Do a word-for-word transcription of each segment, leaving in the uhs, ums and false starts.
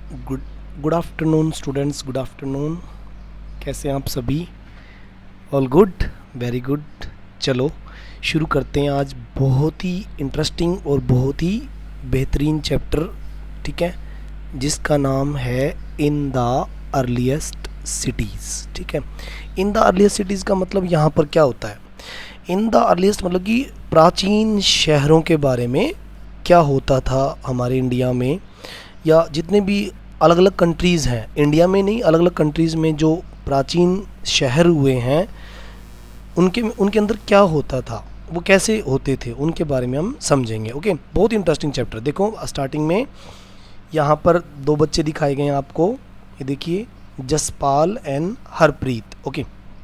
Good good afternoon students, good afternoon. कैसे हैं आप सभी? All good, very good. चलो शुरू करते हैं। आज बहुत ही इंटरेस्टिंग और बहुत ही बेहतरीन चैप्टर, ठीक है, जिसका नाम है इन द अर्लीस्ट सिटीज़। ठीक है, इन द अर्लीस्ट सिटीज़ का मतलब यहाँ पर क्या होता है? इन द अर्लीस्ट मतलब कि प्राचीन शहरों के बारे में क्या होता था हमारे इंडिया में, या जितने भी अलग अलग कंट्रीज़ हैं, इंडिया में नहीं, अलग अलग कंट्रीज़ में जो प्राचीन शहर हुए हैं उनके उनके अंदर क्या होता था, वो कैसे होते थे, उनके बारे में हम समझेंगे। ओके, बहुत इंटरेस्टिंग चैप्टर। देखो स्टार्टिंग में यहाँ पर दो बच्चे दिखाए गए हैं आपको, ये देखिए, Jaspal and Harpreet. Okay,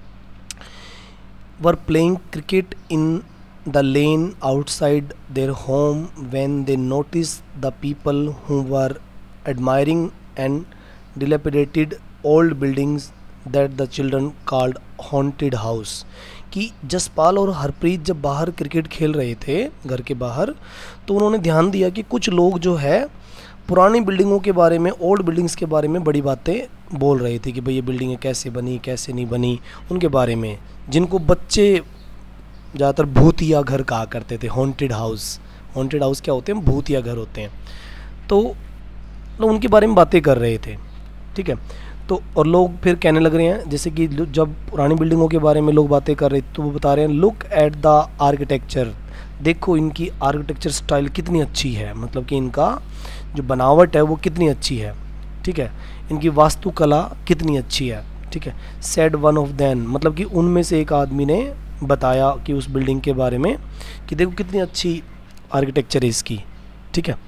were playing cricket in the lane outside their home when they noticed the people who were admiring and dilapidated old buildings that the children called haunted house। कि जसपाल और हरप्रीत जब बाहर क्रिकेट खेल रहे थे घर के बाहर, तो उन्होंने ध्यान दिया कि कुछ लोग जो है पुरानी बिल्डिंगों के बारे में, ओल्ड बिल्डिंग्स के बारे में बड़ी बातें बोल रहे थे कि भाई ये बिल्डिंगें कैसे बनी, कैसे नहीं बनी, उनके बारे में, जिनको बच्चे ज़्यादातर भूतिया घर कहा करते थे। हॉन्टेड हाउस, हॉन्टेड हाउस क्या होते हैं? भूतिया घर होते हैं। तो लोग उनके बारे में बातें कर रहे थे, ठीक है। तो और लोग फिर कहने लग रहे हैं, जैसे कि जब पुरानी बिल्डिंगों के बारे में लोग बातें कर रहे थे तो वो बता रहे हैं, लुक एट द आर्किटेक्चर, देखो इनकी आर्किटेक्चर स्टाइल कितनी अच्छी है, मतलब कि इनका जो बनावट है वो कितनी अच्छी है, ठीक है, इनकी वास्तुकला कितनी अच्छी है, ठीक है। सेड वन ऑफ देम, मतलब कि उनमें से एक आदमी ने बताया कि उस बिल्डिंग के बारे में कि देखो कितनी अच्छी आर्किटेक्चर है इसकी, ठीक है।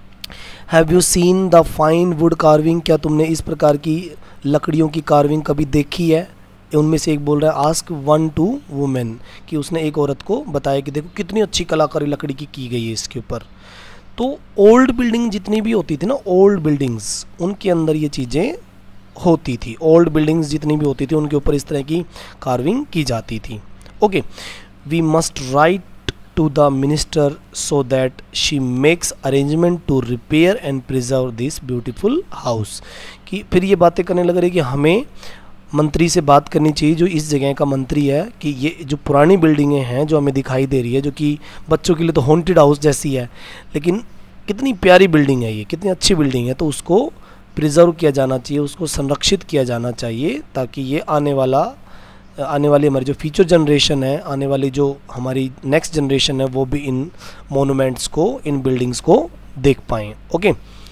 Have you seen the fine wood carving, क्या तुमने इस प्रकार की लकड़ियों की कार्विंग कभी देखी है? उनमें से एक बोल रहा है, आस्क वन टू वुमेन, कि उसने एक औरत को बताया कि देखो कितनी अच्छी कलाकारी लकड़ी की की गई है इसके ऊपर। तो ओल्ड बिल्डिंग जितनी भी होती थी ना, ओल्ड बिल्डिंग्स, उनके अंदर ये चीज़ें होती थी। ओल्ड बिल्डिंग्स जितनी भी होती थी उनके ऊपर इस तरह की कार्विंग की जाती थी। Okay, we must write to the minister so that she makes arrangement to repair and preserve this beautiful house. कि फिर ये बातें करने लग रही कि हमें मंत्री से बात करनी चाहिए, जो इस जगह का मंत्री है, कि ये जो पुरानी बिल्डिंगें हैं जो हमें दिखाई दे रही है, जो कि बच्चों के लिए तो हॉन्टेड हाउस जैसी है, लेकिन कितनी प्यारी बिल्डिंग है ये, कितनी अच्छी बिल्डिंग है, तो उसको प्रिजर्व किया जाना चाहिए, उसको संरक्षित किया जाना चाहिए, ताकि ये आने वाला आने वाली हमारी जो फ्यूचर जनरेशन है, आने वाली जो हमारी नेक्स्ट जनरेशन है, वो भी इन मोनूमेंट्स को, इन बिल्डिंग्स को देख पाएँ। ओके,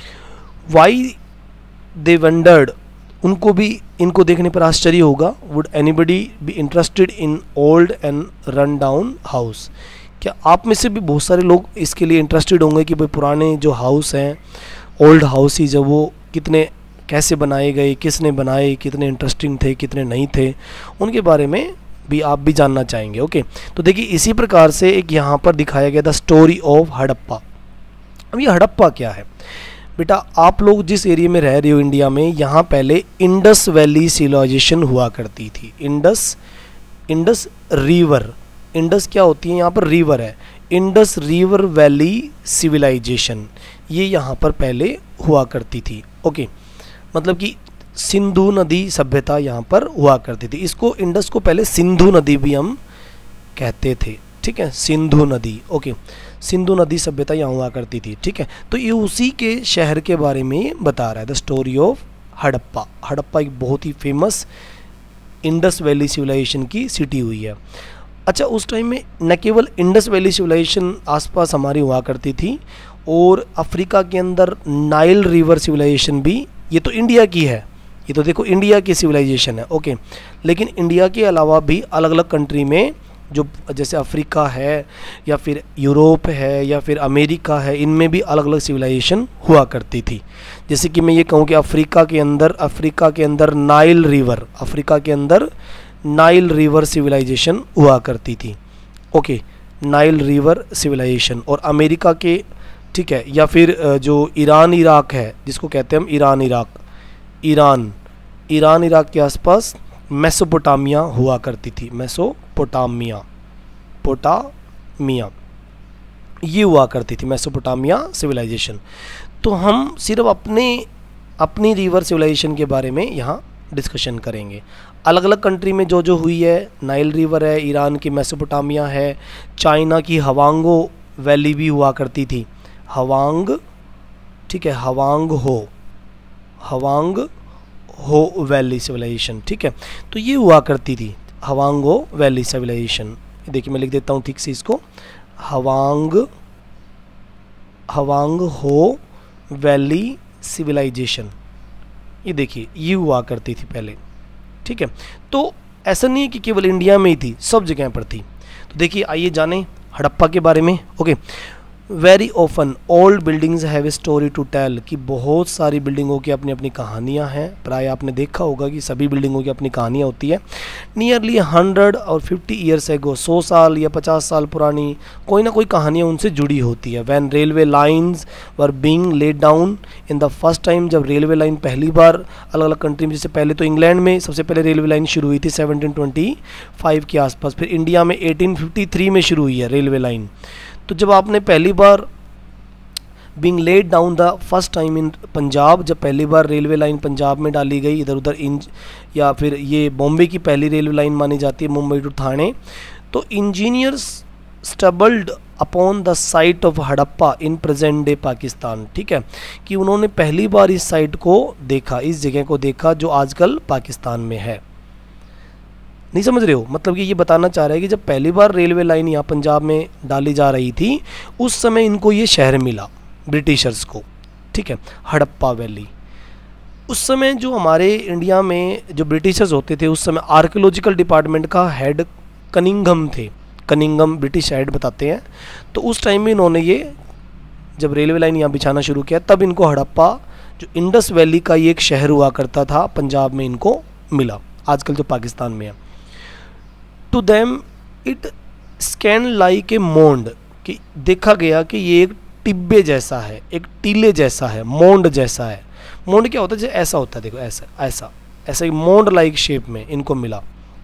वाई दे वंडर्ड, उनको भी इनको देखने पर आश्चर्य होगा। Would anybody be interested in old and run down house, क्या आप में से भी बहुत सारे लोग इसके लिए इंटरेस्टेड होंगे कि भाई पुराने जो हाउस हैं, ओल्ड हाउस ही जब वो कितने कैसे बनाए गए, किसने बनाए, कितने इंटरेस्टिंग थे, कितने नहीं थे, उनके बारे में भी आप भी जानना चाहेंगे। ओके, तो देखिए इसी प्रकार से एक यहाँ पर दिखाया गया था स्टोरी ऑफ हड़प्पा। अब ये हड़प्पा क्या है बेटा? आप लोग जिस एरिया में रह रहे हो इंडिया में, यहाँ पहले इंडस वैली सिविलाइजेशन हुआ करती थी। इंडस इंडस रिवर, इंडस क्या होती है? यहाँ पर रिवर है। इंडस रिवर वैली सिविलाइजेशन, ये यहाँ पर पहले हुआ करती थी। ओके, मतलब कि सिंधु नदी सभ्यता यहाँ पर हुआ करती थी। इसको, इंडस को पहले सिंधु नदी भी हम कहते थे, ठीक है, सिंधु नदी। ओके, सिंधु नदी सभ्यता यहाँ हुआ करती थी, ठीक है। तो ये उसी के शहर के बारे में बता रहा है, the story of Harappa. Harappa एक बहुत ही फेमस इंडस वैली सिविलाइजेशन की सिटी हुई है। अच्छा, उस टाइम में न केवल इंडस वैली सिविलाइजेशन आसपास हमारी हुआ करती थी, और अफ्रीका के अंदर नाइल रिवर सिविलाइजेशन भी, ये तो इंडिया की है, ये तो देखो इंडिया की सिविलाइजेशन है। ओके, लेकिन इंडिया के अलावा भी अलग अलग कंट्री में, जो जैसे अफ्रीका है या फिर यूरोप है या फिर अमेरिका है, इनमें भी अलग अलग सिविलाइजेशन हुआ करती थी। जैसे कि मैं ये कहूँ कि अफ्रीका के अंदर अफ्रीका के अंदर नाइल रिवर अफ्रीका के अंदर नाइल रिवर सिविलाइजेशन हुआ करती थी। Okay, Nile river civilization. और अमेरिका के, ठीक है, या फिर जो ईरान इराक है, जिसको कहते हैं हम Iran Iraq, Iran Iran Iraq के आसपास मेसोपोटामिया हुआ करती थी। मेसोपोटामिया पोटामिया ये हुआ करती थी, मेसोपोटामिया सिविलाइजेशन। तो हम सिर्फ अपने अपनी रिवर सिविलाइजेशन के बारे में यहाँ डिस्कशन करेंगे। अलग अलग कंट्री में जो जो हुई है, नाइल रिवर है, ईरान की मेसोपोटामिया है, चाइना की हवांगो वैली भी हुआ करती थी, हवांग, ठीक है, हवांग हो, हवांग हो वैली सिविलाइजेशन, ठीक है, तो ये हुआ करती थी हवांग हो वैली सिविलाइजेशन। देखिए मैं लिख देता हूँ ठीक से इसको, हवांग हवांग हो वैली सिविलाइजेशन, ये देखिए ये हुआ करती थी पहले, ठीक है। तो ऐसा नहीं है कि केवल इंडिया में ही थी, सब जगह पर थी। तो देखिए आइए जाने हड़प्पा के बारे में। Okay, very often old buildings have a story to tell, कि बहुत सारी बिल्डिंगों की अपनी अपनी कहानियाँ हैं। प्राय आपने देखा होगा कि सभी बिल्डिंगों की अपनी कहानियाँ होती है। नियरली हंड्रेड और फिफ्टी ईयर्स एगो, सौ साल या पचास साल पुरानी कोई ना कोई कहानियाँ उनसे जुड़ी होती है। When railway lines were being laid down in the first time, जब रेलवे लाइन पहली बार अलग अलग कंट्री में, जैसे पहले तो इंग्लैंड में सबसे पहले रेलवे लाइन शुरू हुई थी सेवनटीन ट्वेंटी फाइव के आसपास, फिर इंडिया में एटीन फिफ्टी थ्री में शुरू हुई है रेलवे लाइन। तो जब आपने पहली बार being laid down the first time in Punjab, जब पहली बार रेलवे लाइन पंजाब में डाली गई, इधर उधर इन, या फिर ये बॉम्बे की पहली रेलवे लाइन मानी जाती है, मुंबई टू ठाणे, तो engineers stumbled upon the site of Harappa in present day Pakistan, ठीक है, कि उन्होंने पहली बार इस साइट को देखा, इस जगह को देखा जो आजकल पाकिस्तान में है। नहीं समझ रहे हो, मतलब कि ये बताना चाह रहा है कि जब पहली बार रेलवे लाइन यहाँ पंजाब में डाली जा रही थी, उस समय इनको ये शहर मिला ब्रिटिशर्स को, ठीक है, हड़प्पा वैली। उस समय जो हमारे इंडिया में जो ब्रिटिशर्स होते थे, उस समय आर्कियोलॉजिकल डिपार्टमेंट का हेड कनिंघम थे, कनिंघम ब्रिटिश हेड बताते हैं। तो उस टाइम में इन्होंने ये जब रेलवे लाइन यहाँ बिछाना शुरू किया, तब इनको हड़प्पा जो इंडस वैली का ये एक शहर हुआ करता था पंजाब में, इनको मिला, आजकल जो पाकिस्तान में है। टू देम इट स्कैन लाइक ए मोंड, कि देखा गया कि ये एक टिब्बे जैसा है, एक टीले जैसा है, मोंड जैसा है। मोंड क्या होता है, जैसे ऐसा होता है, देखो ऐसा ऐसा ऐसा एक मोंड लाइक शेप में इनको मिला।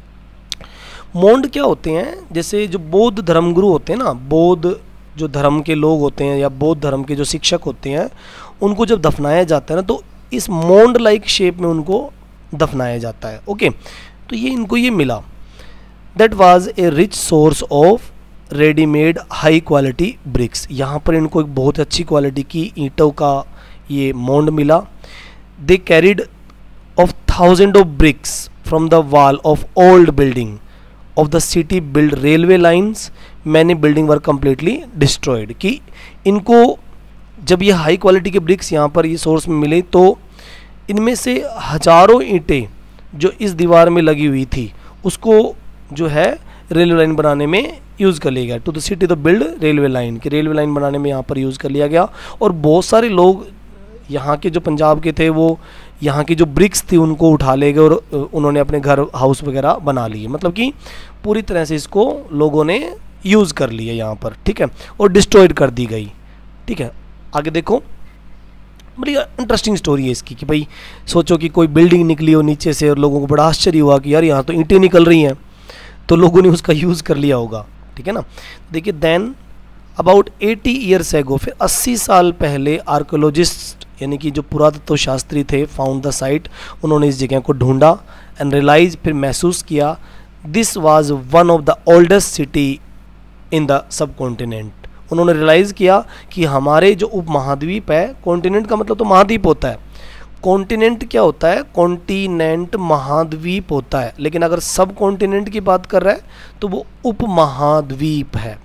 मोंड क्या होते हैं, जैसे जो बौद्ध धर्मगुरु होते हैं ना, बौद्ध जो धर्म के लोग होते हैं या बौद्ध धर्म के जो शिक्षक होते हैं, उनको जब दफनाया जाता है ना, तो इस मोंड लाइक शेप में उनको दफनाया जाता है। ओके, तो ये इनको ये मिला। That was a rich source of readymade high quality bricks, यहाँ पर इनको एक बहुत अच्छी क्वालिटी की ईंटों का ये मोंड मिला। They carried off thousand of bricks from the wall of old building of the city build railway lines, many building were completely destroyed, कि इनको जब ये हाई क्वालिटी के ब्रिक्स यहाँ पर ये सोर्स में मिले, तो इनमें से हजारों ईंटें जो इस दीवार में लगी हुई थी, उसको जो है रेलवे लाइन बनाने में यूज़ कर लिया गया। To the city the build railway line, कि रेलवे लाइन बनाने में यहाँ पर यूज़ कर लिया गया। और बहुत सारे लोग यहाँ के जो पंजाब के थे, वो यहाँ की जो ब्रिक्स थी उनको उठा ले गए और उन्होंने अपने घर हाउस वगैरह बना लिए, मतलब कि पूरी तरह से इसको लोगों ने यूज़ कर लिया यहाँ पर, ठीक है, और डिस्ट्रॉयड कर दी गई, ठीक है। आगे देखो, बड़ी इंटरेस्टिंग स्टोरी है इसकी, कि भाई सोचो कि कोई बिल्डिंग निकली हो नीचे से और लोगों को बड़ा आश्चर्य हुआ कि यार यहाँ तो ईंटें निकल रही हैं, तो लोगों ने उसका यूज़ कर लिया होगा, ठीक है ना। देखिए, then about eighty years ago, फिर अस्सी साल पहले आर्कोलॉजिस्ट यानी कि जो पुरातत्व शास्त्री थे, फाउंड द साइट, उन्होंने इस जगह को ढूंढा एंड रियलाइज, फिर महसूस किया, this was one of the oldest city in the subcontinent. उन्होंने रियलाइज़ किया कि हमारे जो उपमहाद्वीप है, कॉन्टिनेंट का मतलब तो महाद्वीप होता है, कॉन्टिनेंट क्या होता है, कॉन्टिनेंट महाद्वीप होता है, लेकिन अगर सब कॉन्टिनेंट की बात कर रहा है तो वो उपमहाद्वीप है,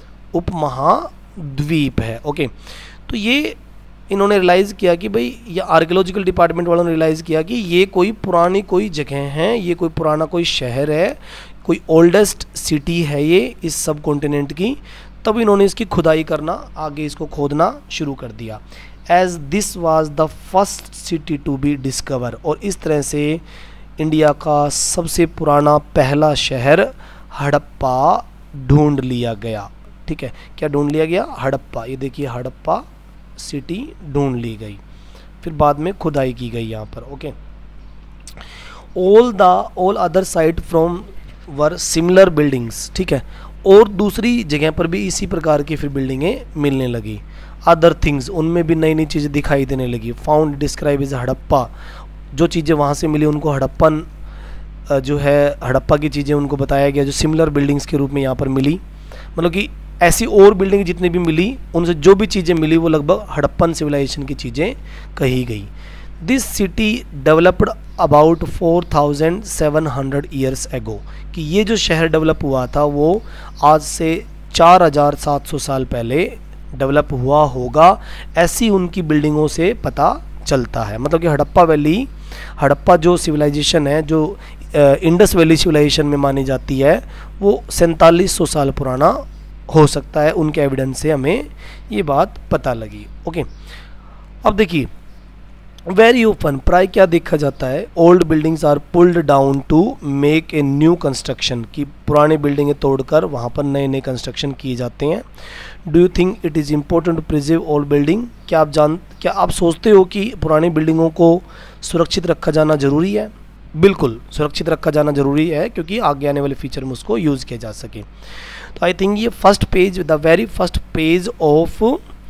उपमहाद्वीप है। ओके, तो ये इन्होंने रियलाइज़ किया कि भाई, ये आर्कियोलॉजिकल डिपार्टमेंट वालों ने रियलाइज़ किया कि ये कोई पुरानी कोई जगह है, ये कोई पुराना कोई शहर है, कोई ओल्डेस्ट सिटी है ये इस सब कॉन्टिनेंट की। तब इन्होंने इसकी खुदाई करना, आगे इसको खोदना शुरू कर दिया। As this was the first city to be discover, और इस तरह से इंडिया का सबसे पुराना पहला शहर हड़प्पा ढूंढ लिया गया, ठीक है। क्या ढूंढ लिया गया? हड़प्पा। ये देखिए, हड़प्पा सिटी ढूंढ ली गई, फिर बाद में खुदाई की गई यहाँ पर। Okay, all the all other site from were similar buildings, ठीक है, और दूसरी जगह पर भी इसी प्रकार की फिर बिल्डिंगें मिलने लगी। अदर थिंग्स, उनमें भी नई नई चीज़ें दिखाई देने लगी। फाउंड डिस्क्राइब इज हड़प्पा, जो चीज़ें वहाँ से मिली उनको हड़प्पन जो है हड़प्पा की चीज़ें उनको बताया गया, जो सिमिलर बिल्डिंग्स के रूप में यहाँ पर मिली। मतलब कि ऐसी और बिल्डिंग जितनी भी मिली उनसे जो भी चीज़ें मिली वो लगभग हड़प्पन सिविलाइजेशन की चीज़ें कही गई। This city developed about four thousand seven hundred years ago, कि ये जो शहर डेवलप हुआ था वो आज से चार हज़ार सात सौ साल पहले डेवलप हुआ होगा, ऐसी उनकी बिल्डिंगों से पता चलता है। मतलब कि हड़प्पा वैली, हड़प्पा जो सिविलाइजेशन है, जो इंडस वैली सिविलाइजेशन में मानी जाती है, वो सैंतालीस सौ साल पुराना हो सकता है। उनके एविडेंस से हमें ये बात पता लगी। ओके, अब देखिए वेरी ओपन, प्राय क्या देखा जाता है, old buildings are pulled down to make a new construction, कि पुरानी बिल्डिंगें तोड़कर वहाँ पर नए नए कंस्ट्रक्शन किए जाते हैं। Do you think it is important to preserve old building, क्या आप जान क्या आप सोचते हो कि पुरानी बिल्डिंगों को सुरक्षित रखा जाना ज़रूरी है? बिल्कुल सुरक्षित रखा जाना ज़रूरी है, क्योंकि आगे आने वाले फ्यूचर में उसको यूज़ किया जा सके। तो आई थिंक ये first page, the very first page of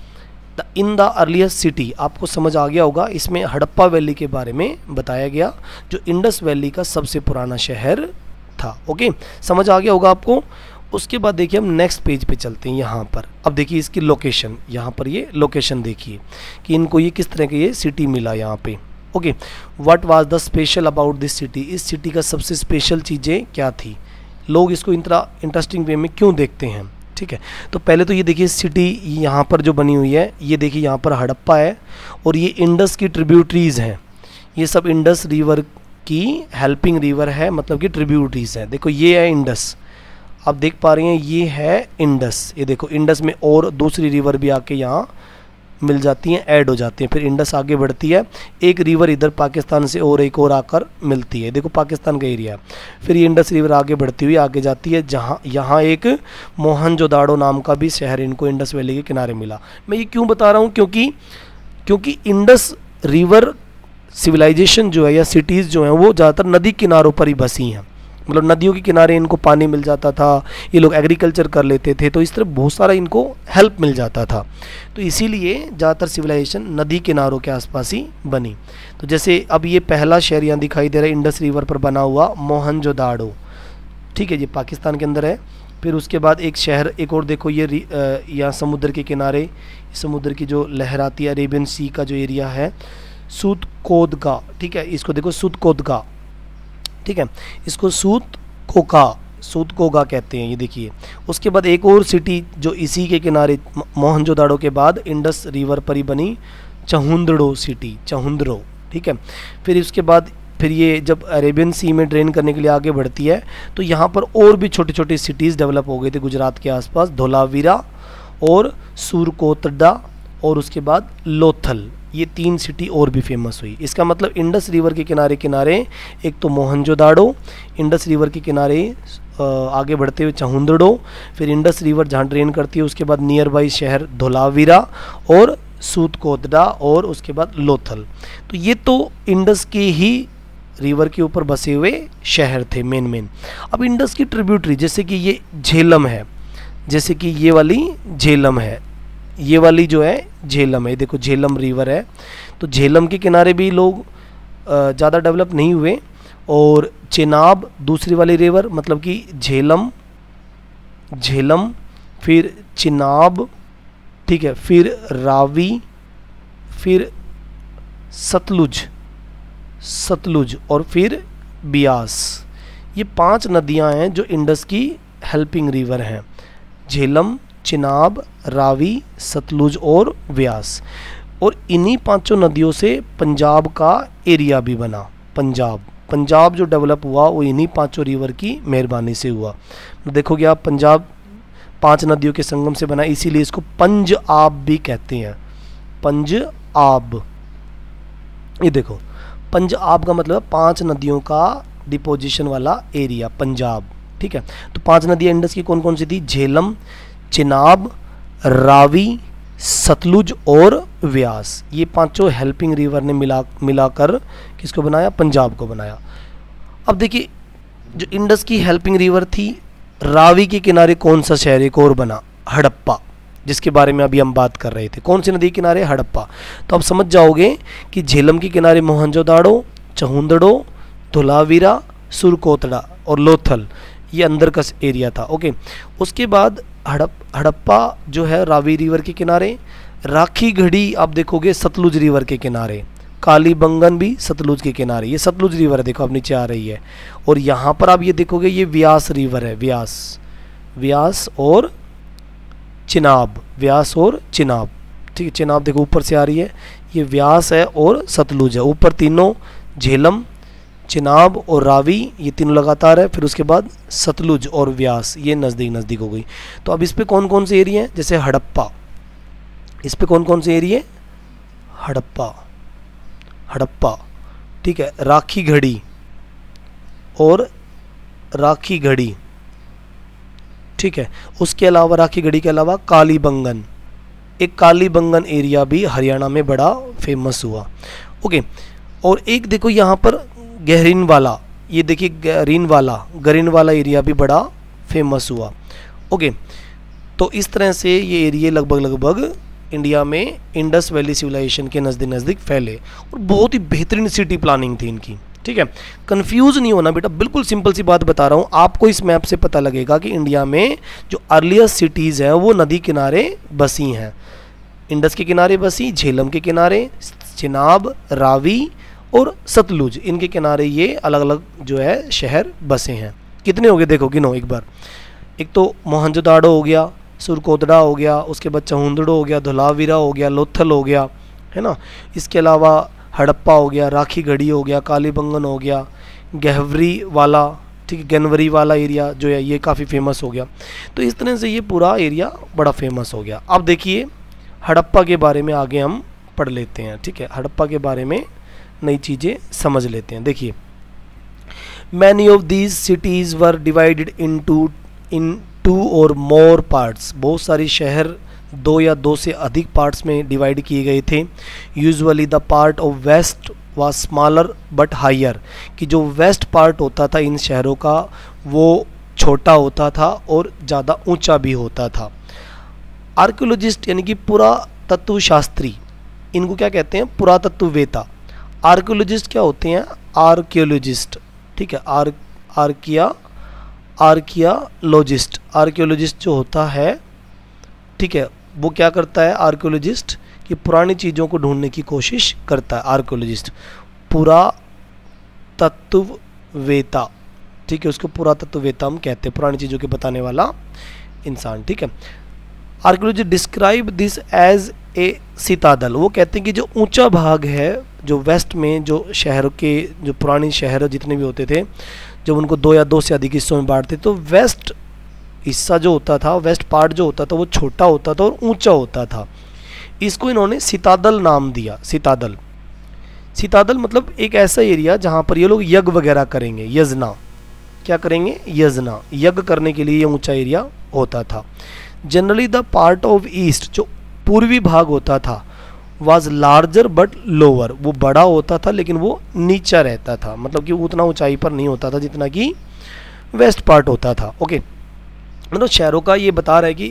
the in the earliest city, आपको समझ आ गया होगा। इसमें हड़प्पा वैली के बारे में बताया गया, जो इंडस वैली का सबसे पुराना शहर था। ओके, समझ आ गया होगा आपको। उसके बाद देखिए हम नेक्स्ट पेज पे चलते हैं। यहाँ पर अब देखिए इसकी लोकेशन, यहाँ पर ये लोकेशन देखिए कि इनको ये किस तरह के ये सिटी मिला यहाँ पे। Okay, what was the special about this city, इस सिटी का सबसे स्पेशल चीज़ें क्या थी, लोग इसको इतना इंटरेस्टिंग वे में क्यों देखते हैं। ठीक है, तो पहले तो ये देखिए सिटी यहाँ पर जो बनी हुई है, ये देखिए यहाँ पर हड़प्पा है और ये इंडस की ट्रिब्यूटरीज हैं, ये सब इंडस रिवर की हेल्पिंग रिवर है, मतलब कि ट्रिब्यूटरीज हैं। देखो ये है इंडस, आप देख पा रहे हैं ये है इंडस, ये देखो इंडस में और दूसरी रिवर भी आके यहाँ मिल जाती हैं, ऐड हो जाती हैं, फिर इंडस आगे बढ़ती है, एक रिवर इधर पाकिस्तान से और एक और आकर मिलती है, देखो पाकिस्तान का एरिया। फिर ये इंडस रिवर आगे बढ़ती हुई आगे जाती है, जहाँ यहाँ एक मोहनजोदाड़ो नाम का भी शहर इनको इंडस वैली के किनारे मिला। मैं ये क्यों बता रहा हूँ, क्योंकि क्योंकि इंडस रिवर सिविलाइजेशन जो है या सिटीज़ जो हैं वो ज़्यादातर नदी किनारों पर ही बसी हैं, मतलब नदियों के किनारे इनको पानी मिल जाता था, ये लोग एग्रीकल्चर कर लेते थे, तो इस तरह बहुत सारा इनको हेल्प मिल जाता था, तो इसीलिए ज़्यादातर सिविलाइजेशन नदी किनारों के आसपास ही बनी। तो जैसे अब ये पहला शहर यहाँ दिखाई दे रहा है इंडस रिवर पर बना हुआ मोहनजोदाड़ो, ठीक है, ये पाकिस्तान के अंदर है। फिर उसके बाद एक शहर एक और देखो, ये यहाँ समुद्र के किनारे, समुद्र की जो लहर आती है, अरेबियन सी का जो एरिया है, सूतकोदगा, ठीक है, इसको देखो सूतकोदगा, ठीक है, इसको सूत कोका सूत कोगा कहते हैं, ये देखिए। उसके बाद एक और सिटी जो इसी के किनारे मोहनजोदाड़ो के बाद इंडस रिवर पर ही बनी, चहुंदड़ो सिटी, चहुंदड़ो, ठीक है। फिर उसके बाद फिर ये जब अरेबियन सी में ड्रेन करने के लिए आगे बढ़ती है तो यहाँ पर और भी छोटे छोटे सिटीज़ डेवलप हो गए थे गुजरात के आसपास, धोलावीरा और सूरकोतडा और उसके बाद लोथल, ये तीन सिटी और भी फेमस हुई। इसका मतलब इंडस रिवर के किनारे किनारे एक तो मोहनजोदाड़ो, इंडस रिवर के किनारे आगे बढ़ते हुए चहुंदड़ो, फिर इंडस रिवर जहाँ ड्रेन करती है उसके बाद नियर बाई शहर धोलावीरा और सूतकोतडा और उसके बाद लोथल। तो ये तो इंडस के ही रिवर के ऊपर बसे हुए शहर थे मेन मेन। अब इंडस की ट्रिब्यूटरी जैसे कि ये झेलम है, जैसे कि ये वाली झेलम है, ये वाली जो है झेलम है, देखो झेलम रिवर है, तो झेलम के किनारे भी लोग ज़्यादा डेवलप नहीं हुए। और चेनाब दूसरी वाली रिवर, मतलब कि झेलम झेलम फिर चिनाब, ठीक है, फिर रावी, फिर सतलुज सतलुज और फिर बियास, ये पांच नदियां हैं जो इंडस की हेल्पिंग रिवर हैं, झेलम, चिनाब, रावी, सतलुज और व्यास। और इन्हीं पांचों नदियों से पंजाब का एरिया भी बना। पंजाब पंजाब जो डेवलप हुआ वो इन्हीं पांचों रिवर की मेहरबानी से हुआ। देखोगे आप पंजाब पांच नदियों के संगम से बना, इसीलिए इसको पंजाब भी कहते हैं, पंजाब। ये देखो पंजाब का मतलब पांच नदियों का डिपोजिशन वाला एरिया पंजाब, ठीक है। तो पांच नदियाँ इंडस की कौन कौन सी थी? झेलम, चिनाब, रावी, सतलुज और व्यास। ये पांचों हेल्पिंग रिवर ने मिला मिलाकर किसको बनाया? पंजाब को बनाया। अब देखिए जो इंडस की हेल्पिंग रिवर थी रावी के किनारे कौन सा शहर एक और बना? हड़प्पा, जिसके बारे में अभी हम बात कर रहे थे। कौन सी नदी किनारे? हड़प्पा। तो आप समझ जाओगे कि झेलम के किनारे मोहनजोदाड़ो, चहुंदड़ो, धोलावीरा, सुरकोतड़ा और लोथल, ये अंदर का एरिया था। ओके, उसके बाद हड़प हड़प्पा जो है रावी रिवर के किनारे, राखी घड़ी आप देखोगे सतलुज रिवर के किनारे, कालीबंगन भी सतलुज के किनारे, ये सतलुज रिवर है, देखो अब नीचे आ रही है। और यहाँ पर आप ये देखोगे ये व्यास रिवर है, व्यास व्यास और चिनाब, व्यास और चिनाब, ठीक है। चिनाब देखो ऊपर से आ रही है, ये व्यास है और सतलुज है। ऊपर तीनों झेलम, चिनाब और रावी, ये तीनों लगातार है। फिर उसके बाद सतलुज और व्यास, ये नज़दीक नज़दीक हो गई। तो अब इस पे कौन कौन से एरिया हैं? जैसे हड़प्पा, इस पे कौन कौन से एरिया? हड़प्पा हड़प्पा ठीक है। राखी घड़ी और राखी घड़ी, ठीक है। उसके अलावा राखी घड़ी के अलावा कालीबंगन, एक कालीबंगन एरिया भी हरियाणा में बड़ा फेमस हुआ। ओके, और एक देखो यहाँ पर गहरीन वाला, ये देखिए गरीन वाला, गरीन वाला एरिया भी बड़ा फेमस हुआ। ओके, तो इस तरह से ये एरिया लगभग लगभग इंडिया में इंडस वैली सिविलाइजेशन के नज़दीक नज़दीक फैले, और बहुत ही बेहतरीन सिटी प्लानिंग थी इनकी, ठीक है। कंफ्यूज नहीं होना बेटा, बिल्कुल सिंपल सी बात बता रहा हूँ आपको। इस मैप से पता लगेगा कि इंडिया में जो अर्लीस्ट सिटीज़ हैं वो नदी किनारे बसी हैं। इंडस के किनारे बसी, झेलम के किनारे, चिनाब, रावी और सतलुज, इनके किनारे ये अलग अलग जो है शहर बसे हैं। कितने हो गए देखो, गिनो एक बार। एक तो मोहनजोदाड़ो हो गया, सुरकोतड़ा हो गया, उसके बाद चहुंदड़ो हो गया, धोलावीरा हो गया, लोथल हो गया, है ना। इसके अलावा हड़प्पा हो गया, राखी घड़ी हो गया, कालीबंगन हो गया, गहवरी वाला, ठीक है, गनवरी वाला एरिया जो है ये काफ़ी फेमस हो गया। तो इस तरह से ये पूरा एरिया बड़ा फेमस हो गया। अब देखिए हड़प्पा के बारे में आगे हम पढ़ लेते हैं, ठीक है। हड़प्पा के बारे में नई चीज़ें समझ लेते हैं। देखिए, many of these cities were divided into in two और मोर पार्ट्स, बहुत सारी शहर दो या दो से अधिक पार्ट्स में डिवाइड किए गए थे। Usually the part of west was smaller but higher, कि जो वेस्ट पार्ट होता था इन शहरों का वो छोटा होता था और ज़्यादा ऊंचा भी होता था। आर्कियोलॉजिस्ट यानी कि पुरातत्व शास्त्री, इनको क्या कहते हैं? पुरातत्ववेता। आर्कियोलॉजिस्ट क्या होते हैं? आर्कियोलॉजिस्ट, ठीक है। आर आर्किया आर्कियालॉजिस्ट, आर्कियोलॉजिस्ट जो होता है, ठीक है, वो क्या करता है आर्कियोलॉजिस्ट? कि पुरानी चीज़ों को ढूंढने की कोशिश करता है आर्कियोलॉजिस्ट। पुरातत्ववेता, ठीक है, उसको पुरातत्ववेता हम कहते हैं, पुरानी चीज़ों के बताने वाला इंसान, ठीक है। Archaeologist describe this as a citadel, वो कहते हैं कि जो ऊंचा भाग है, जो वेस्ट में जो शहर के, जो पुरानी शहर जितने भी होते थे, जब उनको दो या दो से अधिक हिस्सों में बांटते, तो वेस्ट हिस्सा जो होता था, वेस्ट पार्ट जो होता था, वो छोटा होता था और ऊंचा होता था। इसको इन्होंने सितादल नाम दिया। सितादल सितादल मतलब एक ऐसा एरिया जहाँ पर ये लोग यज्ञ वगैरह करेंगे, यजना, क्या करेंगे? यजना, यज्ञ करने के लिए ये ऊंचा एरिया होता था। Generally the part of east, जो पूर्वी भाग होता था, वाज लार्जर बट लोअर, वो बड़ा होता था लेकिन वो नीचा रहता था, मतलब कि उतना ऊंचाई पर नहीं होता था जितना कि वेस्ट पार्ट होता था। ओके, मतलब शहरों का ये बता रहा है कि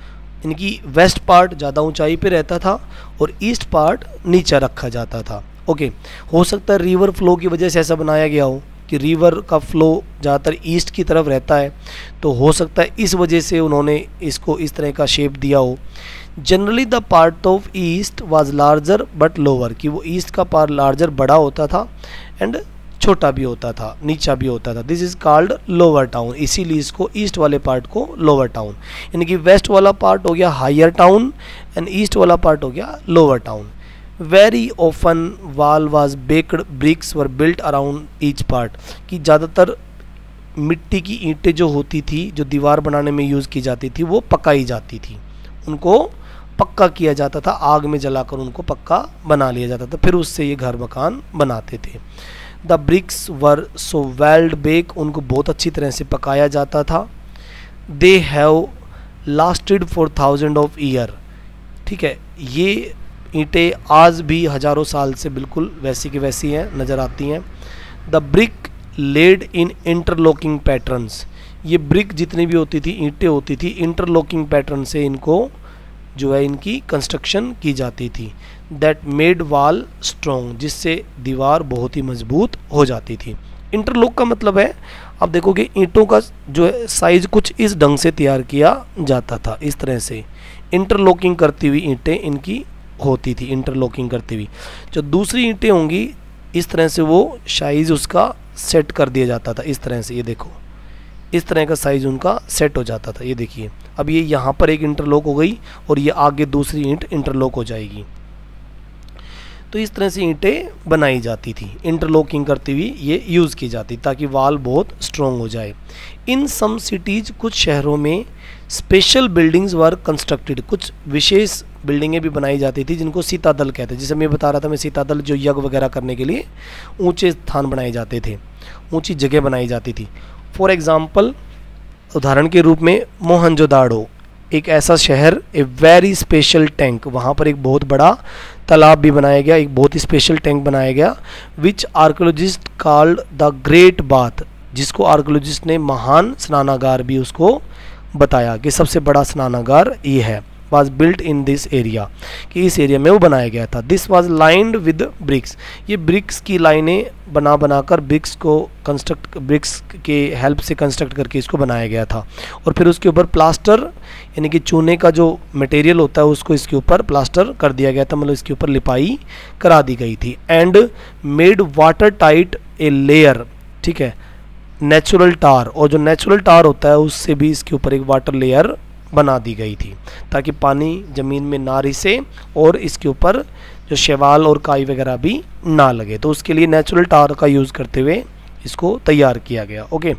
इनकी वेस्ट पार्ट ज़्यादा ऊंचाई पे रहता था और ईस्ट पार्ट नीचा रखा जाता था। ओके, हो सकता है रिवर फ्लो की वजह से ऐसा बनाया गया हो कि रिवर का फ्लो ज़्यादातर ईस्ट की तरफ रहता है, तो हो सकता है इस वजह से उन्होंने इसको इस तरह का शेप दिया हो। Generally the part of east was larger but lower, कि वो ईस्ट का पार्ट लार्जर बड़ा होता था एंड छोटा भी होता था, नीचा भी होता था। This is called lower town, इसीलिए इसको ईस्ट वाले पार्ट को लोअर टाउन, यानी कि वेस्ट वाला पार्ट हो गया हायर टाउन एंड ईस्ट वाला पार्ट हो गया lower town. Very often wall was baked bricks were built around each part, कि ज़्यादातर मिट्टी की ईंटें जो होती थी, जो दीवार बनाने में यूज़ की जाती थी, वो पकाई जाती थी, उनको पक्का किया जाता था, आग में जलाकर उनको पक्का बना लिया जाता था, फिर उससे ये घर मकान बनाते थे। The bricks were so well bake, उनको बहुत अच्छी तरह से पकाया जाता था। They have lasted for thousand of year, ठीक है, ये ईंटें आज भी हजारों साल से बिल्कुल वैसी की वैसी हैं, नज़र आती हैं। The brick laid in interlocking patterns, ये ब्रिक जितनी भी होती थी, ईंटें होती थी, इंटरलॉकिंग पैटर्न से इनको जो है इनकी कंस्ट्रक्शन की जाती थी। दैट मेड वॉल स्ट्रॉन्ग, जिससे दीवार बहुत ही मजबूत हो जाती थी। इंटरलॉक का मतलब है, आप देखोगे ईंटों का जो है साइज कुछ इस ढंग से तैयार किया जाता था, इस तरह से इंटरलॉकिंग करती हुई ईंटें इनकी होती थी। इंटरलॉकिंग करती हुई जो दूसरी ईंटें होंगी, इस तरह से वो साइज उसका सेट कर दिया जाता था, इस तरह से। ये देखो, इस तरह का साइज उनका सेट हो जाता था। ये देखिए, अब ये यहाँ पर एक इंटरलॉक हो गई और ये आगे दूसरी ईंट इंटरलॉक हो जाएगी। तो इस तरह से ईंटें बनाई जाती थी, इंटरलॉकिंग करती हुई ये यूज़ की जाती ताकि वाल बहुत स्ट्रॉन्ग हो जाए। इन सम सिटीज, कुछ शहरों में स्पेशल बिल्डिंग्स वर कंस्ट्रक्टेड, कुछ विशेष बिल्डिंगें भी बनाई जाती थी जिनको सीतादल कहते हैं। जैसे मैं बता रहा था, मैं सीतादल जो यज्ञ वगैरह करने के लिए ऊंचे स्थान बनाए जाते थे, ऊंची जगह बनाई जाती थी। फॉर एग्जाम्पल, उदाहरण के रूप में मोहनजोदाड़ो एक ऐसा शहर, ए वेरी स्पेशल टैंक, वहाँ पर एक बहुत बड़ा तालाब भी बनाया गया, एक बहुत ही स्पेशल टैंक बनाया गया, which archaeologist called the great bath, जिसको आर्कोलॉजिस्ट ने महान स्नानागार भी उसको बताया कि सबसे बड़ा स्नानागार ये है। Was built in this area, कि इस एरिया में वो बनाया गया था। This was lined with bricks, ये ब्रिक्स की लाइनें बना बनाकर ब्रिक्स को कंस्ट्रक्ट, ब्रिक्स के हेल्प से कंस्ट्रक्ट करके इसको बनाया गया था। और फिर उसके ऊपर प्लास्टर, यानी कि चूने का जो मटेरियल होता है उसको इसके ऊपर प्लास्टर कर दिया गया था, मतलब इसके ऊपर लिपाई करा दी गई थी। And made watertight a layer, ठीक है, नेचुरल टार, और जो नेचुरल टार होता है उससे भी इसके ऊपर एक वाटर लेयर बना दी गई थी ताकि पानी ज़मीन में ना रिसे और इसके ऊपर जो शैवाल और काई वगैरह भी ना लगे। तो उसके लिए नेचुरल टार का यूज़ करते हुए इसको तैयार किया गया। Okay,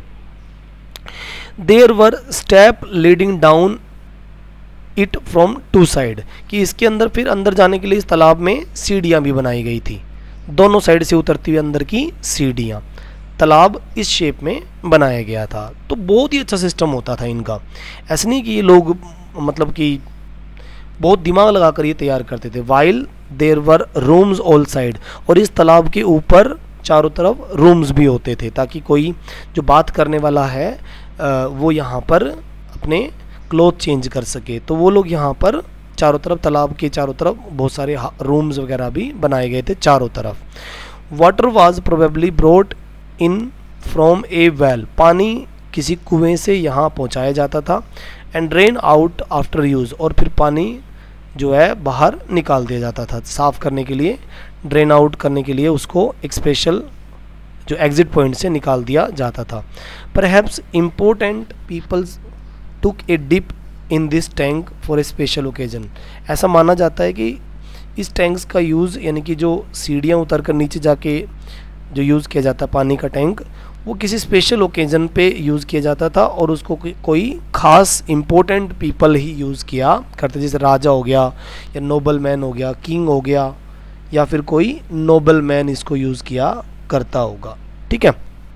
there were step leading down it from two side, कि इसके अंदर फिर अंदर जाने के लिए इस तालाब में सीढ़ियाँ भी बनाई गई थी, दोनों साइड से उतरती हुई अंदर की सीढ़ियाँ। तालाब इस शेप में बनाया गया था। तो बहुत ही अच्छा सिस्टम होता था इनका, ऐसा नहीं कि ये लोग मतलब कि बहुत दिमाग लगा कर ये तैयार करते थे। While there were rooms all side, और इस तालाब के ऊपर चारों तरफ रूम्स भी होते थे ताकि कोई जो बात करने वाला है वो यहाँ पर अपने क्लोथ चेंज कर सके। तो वो लोग यहाँ पर चारों तरफ, तालाब के चारों तरफ बहुत सारे रूम्स वगैरह भी बनाए गए थे चारों तरफ। Water was probably brought in from a well, पानी किसी कुएं से यहाँ पहुँचाया जाता था। And drain out after use, और फिर पानी जो है बाहर निकाल दिया जाता था साफ़ करने के लिए, ड्रेन आउट करने के लिए उसको एक स्पेशल जो एग्जिट पॉइंट से निकाल दिया जाता था। Perhaps important peoples took a dip in this tank for a special occasion, ऐसा माना जाता है कि इस टैंक्स का यूज़, यानी कि जो सीढ़ियाँ उतर कर नीचे जाके जो यूज़ किया जाता पानी का टैंक, वो किसी स्पेशल ओकेजन पे यूज़ किया जाता था और उसको को, कोई ख़ास इम्पोर्टेंट पीपल ही यूज़ किया करते, जैसे राजा हो गया या नोबल मैन हो गया, किंग हो गया, या फिर कोई नोबल मैन इसको यूज़ किया करता होगा। ठीक है,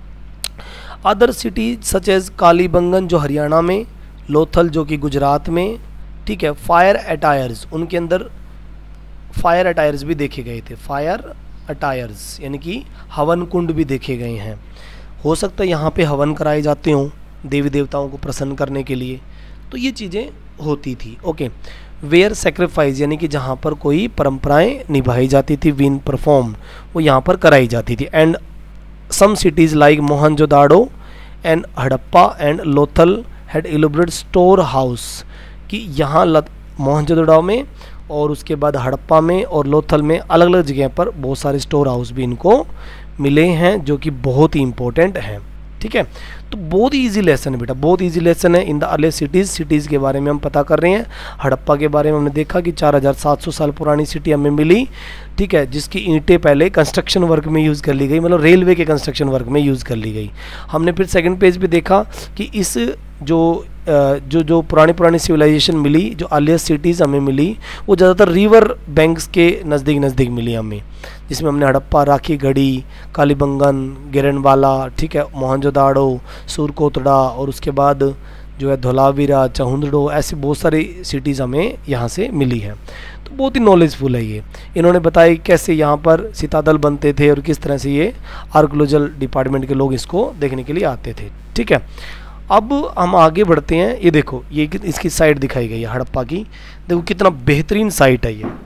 other cities such as Kalibangan जो हरियाणा में, लोथल जो कि गुजरात में, ठीक है, फायर अटायर्स, उनके अंदर फायर अटायर्स भी देखे गए थे। फायर अटायर्स यानी कि हवन कुंड भी देखे गए हैं। हो सकता है यहाँ पे हवन कराए जाते हों देवी देवताओं को प्रसन्न करने के लिए, तो ये चीज़ें होती थी। ओके, वेयर सेक्रीफाइस यानी कि जहाँ पर कोई परंपराएं निभाई जाती थी, विन परफॉर्म, वो यहाँ पर कराई जाती थी। And some cities like Mohenjodaro and Harappa and Lothal had elaborate store house, कि यहाँ मोहनजोदाड़ो में और उसके बाद हड़प्पा में और लोथल में अलग अलग जगह पर बहुत सारे स्टोर हाउस भी इनको मिले हैं जो कि बहुत ही इंपॉर्टेंट हैं। ठीक है, तो बहुत ही ईजी लेसन है बेटा, बहुत ईजी लेसन है। In the early cities, cities के बारे में हम पता कर रहे हैं। हड़प्पा के बारे में हमने देखा कि चार हज़ार सात सौ साल पुरानी सिटी हमें मिली, ठीक है, जिसकी ईंटें पहले कंस्ट्रक्शन वर्क में यूज़ कर ली गई, मतलब रेलवे के कंस्ट्रक्शन वर्क में यूज़ कर ली गई। हमने फिर सेकंड पेज पे देखा कि इस जो जो जो पुरानी पुरानी सिविलाइजेशन मिली, जो अर्लीस्ट सिटीज़ हमें मिली, वो ज़्यादातर रिवर बैंक्स के नज़दीक नज़दीक मिली हमें, जिसमें हमने हड़प्पा, राखी गढ़ी, कालीबंगन, गिरनवाला, ठीक है, मोहनजोदाड़ो, सूरकोतड़ा, और उसके बाद जो है धोलावीरा, चहुंदड़ो, ऐसी बहुत सारी सिटीज़ हमें यहाँ से मिली है। तो बहुत ही नॉलेजफुल है ये। इन्होंने बताया कैसे यहाँ पर सितादल बनते थे और किस तरह से ये आर्कोलॉजिकल डिपार्टमेंट के लोग इसको देखने के लिए आते थे। ठीक है, अब हम आगे बढ़ते हैं। ये देखो, ये कि- इसकी साइट दिखाई गई है हड़प्पा की। देखो कितना बेहतरीन साइट है ये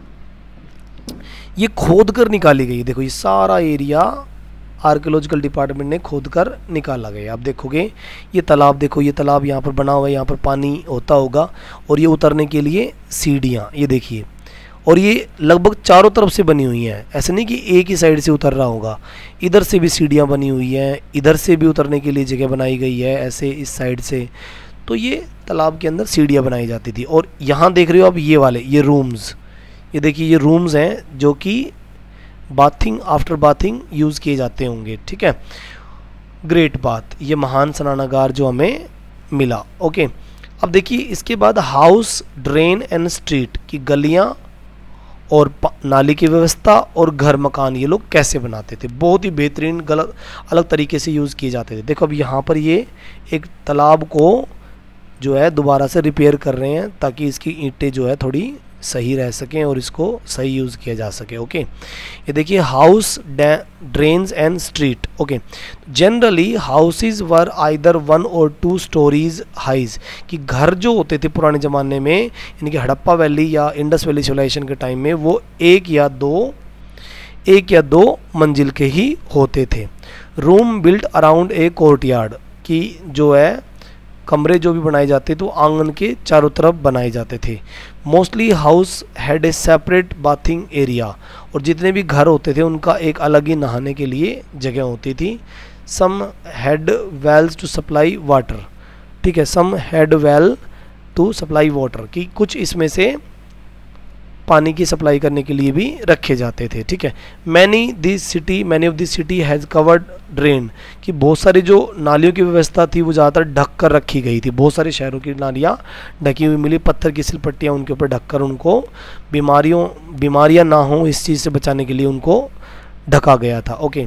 ये खोद कर निकाली गई है। देखो ये सारा एरिया आर्कियोलॉजिकल डिपार्टमेंट ने खोद कर निकाला गया। आप देखोगे ये तालाब, देखो ये तालाब यहाँ पर बना हुआ है, यहाँ पर पानी होता होगा, और ये उतरने के लिए सीढ़ियाँ, ये देखिए, और ये लगभग चारों तरफ से बनी हुई हैं। ऐसे नहीं कि एक ही साइड से उतर रहा होगा, इधर से भी सीढ़ियाँ बनी हुई हैं, इधर से भी उतरने के लिए जगह बनाई गई है, ऐसे इस साइड से। तो ये तालाब के अंदर सीढ़ियाँ बनाई जाती थी। और यहाँ देख रहे हो अब ये वाले, ये रूम्स, ये देखिए ये रूम्स हैं जो कि बाथिंग, आफ्टर बाथिंग यूज़ किए जाते होंगे। ठीक है, ग्रेट बात, ये महान स्नानागार जो हमें मिला। ओके, अब देखिए इसके बाद हाउस, ड्रेन एंड स्ट्रीट की गलियाँ और नाली की व्यवस्था और घर मकान ये लोग कैसे बनाते थे। बहुत ही बेहतरीन गलत अलग तरीके से यूज़ किए जाते थे। देखो अब यहाँ पर ये एक तालाब को जो है दोबारा से रिपेयर कर रहे हैं ताकि इसकी ईंटें जो है थोड़ी सही रह सकें और इसको सही यूज़ किया जा सके। ओके, ये देखिए house, drains and street. Okay, generally houses were either one or two storeys highs, कि घर जो होते थे पुराने ज़माने में, यानी कि हड़प्पा वैली या इंडस वैली सिविलाइजेशन के टाइम में, वो एक या दो एक या दो मंजिल के ही होते थे। Room built around a courtyard, की जो है कमरे जो भी बनाए जाते तो आंगन के चारों तरफ बनाए जाते थे। Mostly house had a separate bathing area, और जितने भी घर होते थे उनका एक अलग ही नहाने के लिए जगह होती थी। Some had wells to supply water, ठीक है, some had well to supply water, कि कुछ इसमें से पानी की सप्लाई करने के लिए भी रखे जाते थे। ठीक है, many this city many of this city has covered drain, कि बहुत सारी जो नालियों की व्यवस्था थी वो ज़्यादातर ढक कर रखी गई थी। बहुत सारे शहरों की नालियाँ ढकी हुई मिली, पत्थर की सिलपट्टियाँ उनके ऊपर ढक कर उनको बीमारियों बीमारियाँ ना हों इस चीज़ से बचाने के लिए उनको ढका गया था। Okay,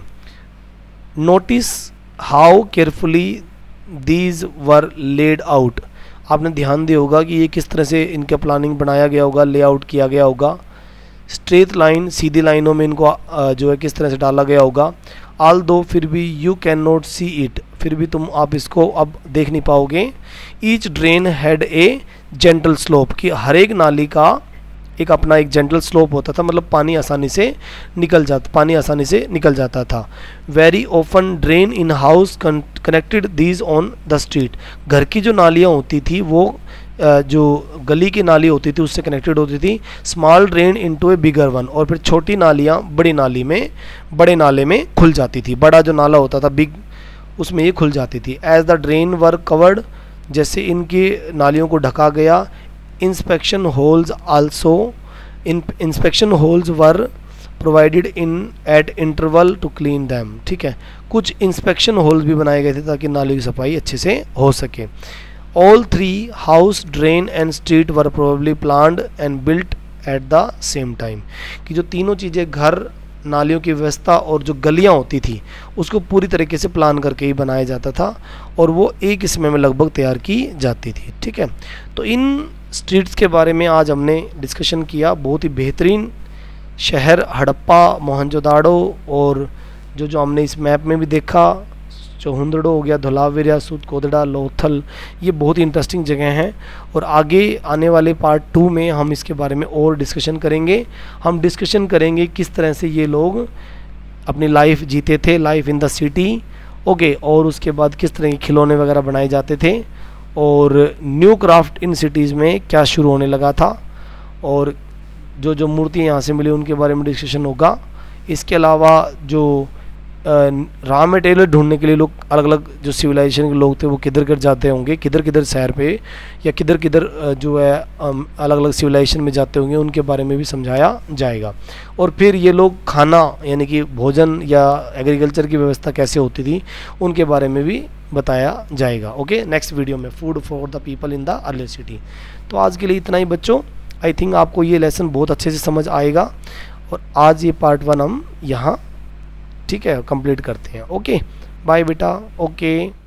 notice how carefully these were laid out, आपने ध्यान दिया होगा कि ये किस तरह से इनका प्लानिंग बनाया गया होगा, लेआउट किया गया होगा। स्ट्रेट लाइन, सीधी लाइनों में इनको जो है किस तरह से डाला गया होगा। आल दो फिर भी you can not see it, फिर भी तुम आप इसको अब देख नहीं पाओगे। Each drain had a gentle slope, कि हर एक नाली का एक अपना एक जेंटल स्लोप होता था, मतलब पानी आसानी से निकल जाता पानी आसानी से निकल जाता था। Very open drain in house connected these on the street, घर की जो नालियाँ होती थी वो जो गली की नाली होती थी उससे कनेक्टेड होती थी। Small drain into a bigger one, और फिर छोटी नालियाँ बड़ी नाली में बड़े नाले में खुल जाती थी। बड़ा जो नाला होता था बिग, उसमें ये खुल जाती थी। As the drain were covered, जैसे इनकी नालियों को ढका गया। Inspection holes also in inspection holes were provided in at interval to clean them, ठीक है, कुछ इंस्पेक्शन होल्स भी बनाए गए थे ताकि नालियों की सफाई अच्छे से हो सके। All three house, drain and street were probably planned and built at the same time, कि जो तीनों चीज़ें, घर, नालियों की व्यवस्था और जो गलियां होती थी उसको पूरी तरीके से प्लान करके ही बनाया जाता था और वो एक ही समय में लगभग तैयार की जाती थी। ठीक है, तो इन स्ट्रीट्स के बारे में आज हमने डिस्कशन किया। बहुत ही बेहतरीन शहर हड़प्पा, मोहनजोदाड़ो, और जो जो हमने इस मैप में भी देखा, चौहुंदड़ो हो गया, धोलावीरा, सूतकोदड़ा, लोथल, ये बहुत ही इंटरेस्टिंग जगह हैं और आगे आने वाले पार्ट टू में हम इसके बारे में और डिस्कशन करेंगे। हम डिस्कशन करेंगे किस तरह से ये लोग अपनी लाइफ जीते थे, life in the city, okay, और उसके बाद किस तरह के खिलौने वगैरह बनाए जाते थे और न्यू क्राफ्ट इन सिटीज़ में क्या शुरू होने लगा था, और जो जो मूर्तियाँ यहाँ से मिली उनके बारे में डिस्कशन होगा। इसके अलावा जो रॉ मटेरियल ढूंढने के लिए लोग अलग अलग जो सिविलाइजेशन के लोग थे वो किधर किधर जाते होंगे, किधर किधर शहर पे या किधर किधर जो है अलग अलग सिविलाइजेशन में जाते होंगे, उनके बारे में भी समझाया जाएगा। और फिर ये लोग खाना यानी कि भोजन या एग्रीकल्चर की व्यवस्था कैसे होती थी उनके बारे में भी बताया जाएगा। ओके, नेक्स्ट वीडियो में food for the people in the early city. तो आज के लिए इतना ही बच्चों, आई थिंक आपको ये लेसन बहुत अच्छे से समझ आएगा और आज ये पार्ट वन हम यहाँ ठीक है कंप्लीट करते हैं। ओके, बाय बेटा। ओके।